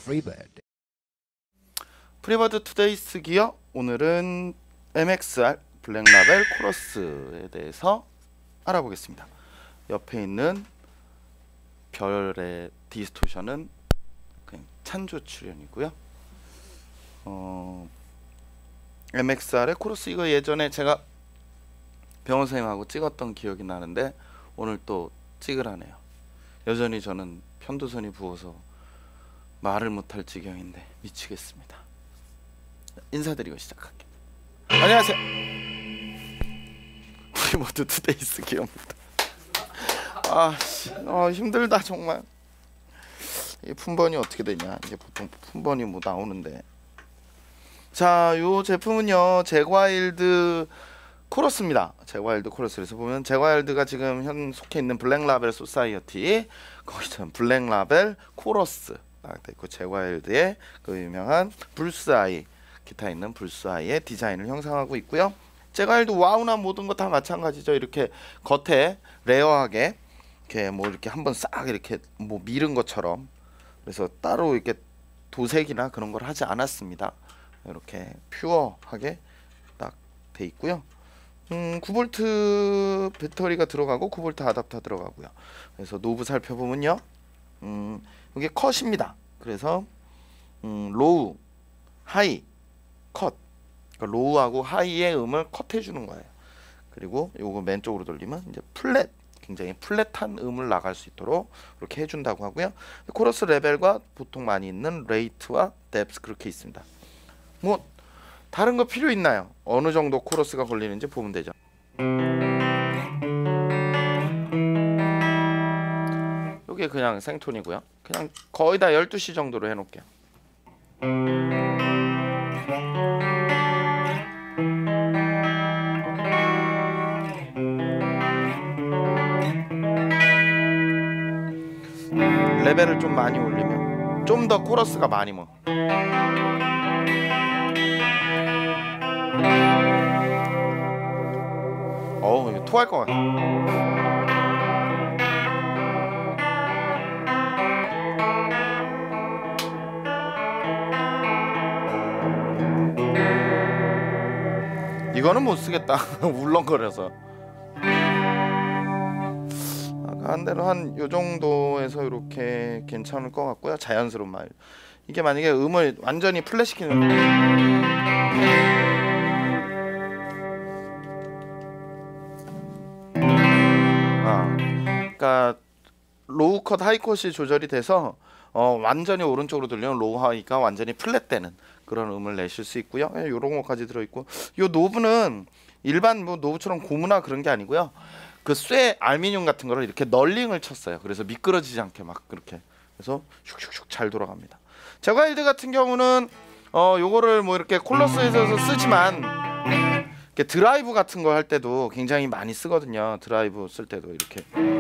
프리버드 투데이스 기어. 오늘은 MXR 블랙라벨 코러스에 대해서 알아보겠습니다. 옆에 있는 별의 디스토션은 그냥 찬조 출연이고요. MXR의 코러스, 이거 예전에 제가 병원 선생님하고 찍었던 기억이 나는데 오늘 또 찍으라네요. 여전히 저는 편도선이 부어서 말을 못할 지경인데 미치겠습니다. 인사드리고 시작할게요. 안녕하세요. 프리버드 투데이스 기어입니다. 힘들다 정말. 이 품번이 어떻게 되냐. 이게 보통 품번이 뭐 나오는데. 자, 요 제품은요 제과일드 코러스입니다. 제과일드 코러스에서 보면 제과일드가 지금 현 속해 있는 블랙라벨 소사이어티, 거기서 블랙라벨 코러스 딱 있고, 제과일드의 그 유명한 불스아이, 기타 있는 불스아이의 디자인을 형상하고 있고요. 제과일드 와우나 모든 거 다 마찬가지죠. 이렇게 겉에 레어하게 이렇게 뭐 이렇게 한번 싹 이렇게 뭐 밀은 것처럼, 그래서 따로 이렇게 도색이나 그런 걸 하지 않았습니다. 이렇게 퓨어하게 딱 돼 있고요. 9V 배터리가 들어가고 9V 아답터 들어가고요. 그래서 노브 살펴보면요, 이게 컷입니다. 그래서 로우, 하이, 컷. 그러니까 로우하고 하이의 음을 컷해 주는 거예요. 그리고 요거 맨쪽으로 돌리면 이제 플랫, 굉장히 플랫한 음을 나갈 수 있도록 이렇게 해준다고 하고요. 코러스 레벨과 보통 많이 있는 레이트와 뎁스 그렇게 있습니다. 뭐 다른 거 필요 있나요? 어느 정도 코러스가 걸리는지 보면 되죠. 이게 그냥 생톤이고요. 그냥 거의 다 12시 정도로 해놓을게요. 레벨을 좀 많이 올리면 좀 더 코러스가 많이 뭐. 이거 토할 것 같아. 이거는 못 쓰겠다. 울렁거려서. 아까 한 대로 한 요 정도에서 이렇게 괜찮을 것 같고요. 자연스러운 말. 이게 만약에 음을 완전히 플랫 시키는, 그러니까 로우 컷, 하이 컷이 조절이 돼서 완전히 오른쪽으로 들리면 로우 하이가 완전히 플랫되는 그런 음을 내실 수 있고요. 요런 것까지 들어있고, 요 노브는 일반 뭐 노브처럼 고무나 그런 게 아니고요. 그 쇠 알루미늄 같은 거를 이렇게 널링을 쳤어요. 그래서 미끄러지지 않게 막 그렇게. 그래서 슉슉슉 잘 돌아갑니다. 제과일드 같은 경우는 요거를 뭐 이렇게 콜러스에서 쓰지만 이렇게 드라이브 같은 거 할 때도 굉장히 많이 쓰거든요. 드라이브 쓸 때도 이렇게.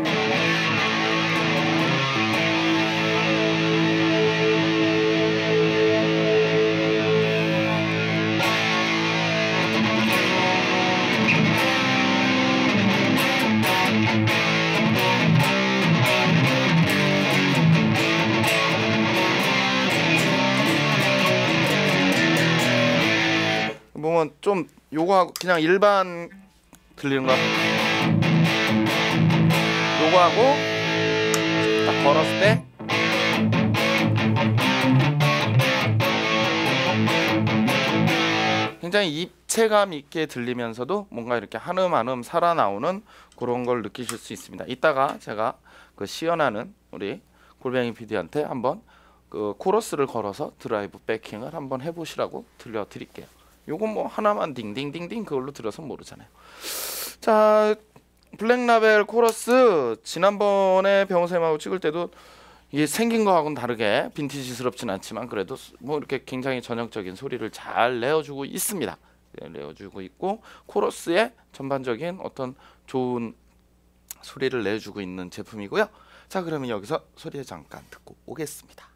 보면 좀 요거하고 그냥 일반 들리는 거, 요거하고 딱 걸었을 때 굉장히 입체감 있게 들리면서도 뭔가 이렇게 한음 한음 살아나오는 그런 걸 느끼실 수 있습니다. 이따가 제가 그 시연하는 우리 골뱅이 PD한테 한번 그 코러스를 걸어서 드라이브 백킹을 한번 해보시라고 들려드릴게요. 요건 뭐 하나만 딩딩딩딩 그걸로 들어서 모르잖아요. 자, 블랙라벨 코러스 지난번에 병호쌤하고 찍을 때도 이게 생긴 거하고는 다르게 빈티지스럽진 않지만 그래도 뭐 이렇게 굉장히 전형적인 소리를 잘 내어주고 있습니다. 내어주고 있고, 코러스의 전반적인 어떤 좋은 소리를 내주고 있는 제품이고요. 자, 그러면 여기서 소리 잠깐 듣고 오겠습니다.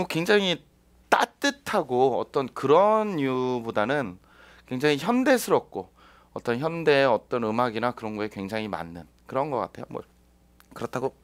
굉장히 따뜻하고 어떤 그런 류보다는 굉장히 현대스럽고 어떤 현대의 어떤 음악이나 그런 거에 굉장히 맞는 그런 것 같아요. 뭐 그렇다고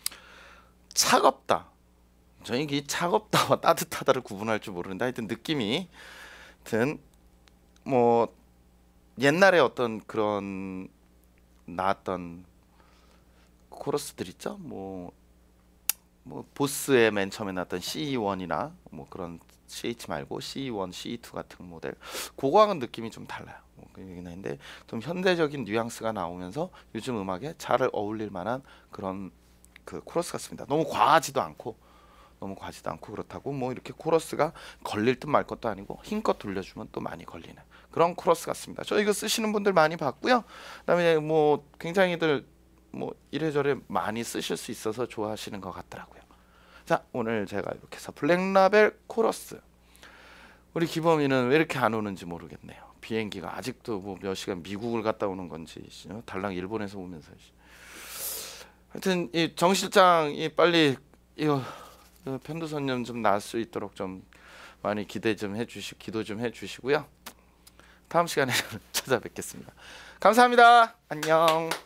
차갑다. 저는 이 차갑다와 따뜻하다를 구분할 줄 모르는데 하여튼 느낌이 하여튼 뭐 옛날에 어떤 그런 나왔던 코러스들 있죠. 뭐 보스의 맨 처음에 나왔던 CE1이나 뭐 그런 CH 말고 CE1, CE2 같은 모델 그거와는 느낌이 좀 달라요. 뭐 그긴 한데 좀 현대적인 뉘앙스가 나오면서 요즘 음악에 잘 어울릴 만한 그런 그 코러스 같습니다. 너무 과하지도 않고 그렇다고 뭐 이렇게 코러스가 걸릴 듯 말 것도 아니고 힘껏 돌려주면 또 많이 걸리는 그런 코러스 같습니다. 저 이거 쓰시는 분들 많이 봤고요. 그다음에 뭐 굉장히들 뭐 이래저래 많이 쓰실 수 있어서 좋아하시는 것 같더라고요. 자, 오늘 제가 이렇게 해서 블랙라벨 코러스. 우리 기범이는 왜 이렇게 안 오는지 모르겠네요. 비행기가 아직도 뭐 몇 시간 미국을 갔다 오는 건지 달랑 일본에서 오면서 하여튼 이 정 실장이 빨리 이거 편도선염 좀 나을 수 있도록 좀 많이 기도 좀 해주시고요. 다음 시간에 찾아뵙겠습니다. 감사합니다. 안녕.